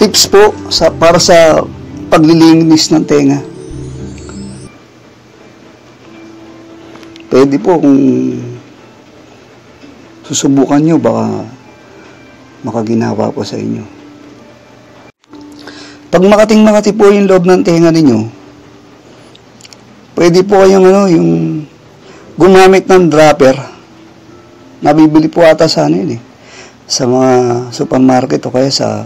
tips po para sa paglilinis ng tenga. Pwede po kung susubukan nyo, baka makaginawa po sa inyo. Pag makating-makati po yung loob ng tenga ninyo, pwede po kayong yung gumamit ng dropper. Nabibili po ata sa sa mga supermarket o kaya sa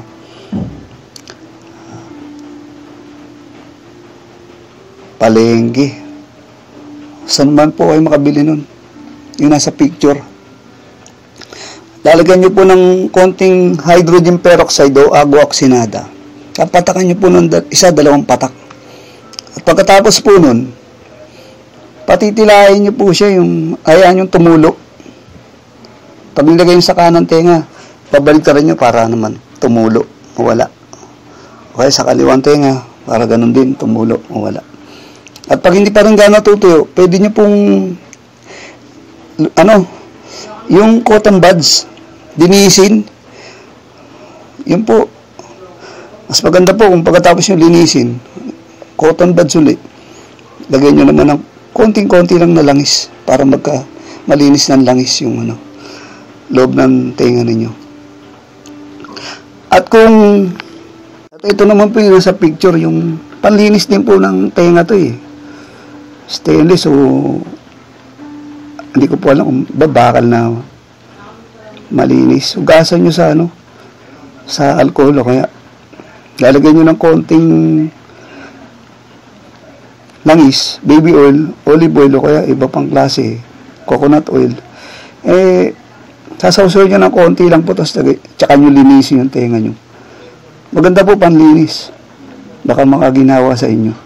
palengke. Saan man po kayo makabili nun? Yung nasa picture. Lalagyan nyo po ng konting hydrogen peroxide o agua oxinada. Kapatakan nyo po ng dalawang patak. At pagkatapos po nun, patitilahin nyo po siya, hayaan yung tumulo. Pag nilagay yung sa kanang tenga, pabalik ka rin nyo para naman tumulo, mawala. Okay, sa kaliwang tenga, para ganun din, tumulo, mawala. At pag hindi pa rin gano'n tutuyo, pwede nyo pong, yung cotton buds, linisin. Yun po. Mas maganda po kung pagkatapos nyo linisin, cotton buds ulit, lagyan nyo naman ng konting-konti lang na langis para malinis ng langis yung loob ng tenga ninyo. At ito naman po yung nasa picture, yung panlinis din po ng tenga to stainless o hindi ko po alam kung babakal na malinis. Ugasan nyo sa alcohol o kaya lalagyan nyo ng konting langis, baby oil, olive oil o kaya iba pang klase, coconut oil. Sasawsaw nyo ng konti lang po, tapos tsaka nyo linisin yung tenga nyo. Maganda po panlinis. Baka makaginawa sa inyo.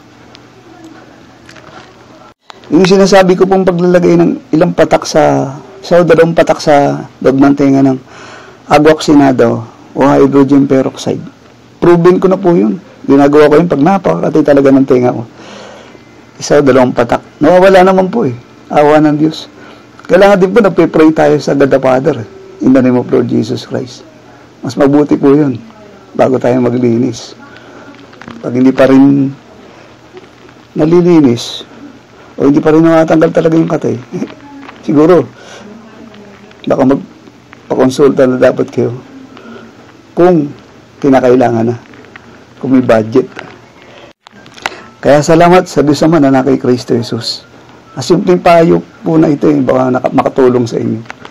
Yung sinasabi ko pong paglalagay ng ilang patak dalawang patak sa loob ng tenga ng agua oxinada o hydrogen peroxide. Proven ko na po yun. Ginagawa ko yun pag napakakati talaga ng tenga ko. Dalawang patak. Nawawala naman po Awa ng Diyos. Kailangan din po nagpe-pray tayo sa God the Father. In the name of Lord Jesus Christ. Mas mabuti po yun bago tayo maglinis. Pag hindi pa rin nalilinis o hindi pa rin nakatanggal talaga yung katay, siguro baka magpakonsulta na dapat kayo kung kinakailangan na, kung may budget. Kaya salamat sa Diyos Ama na kay Kristo Jesus. Simpleng payo po na ito baka makatulong sa inyo.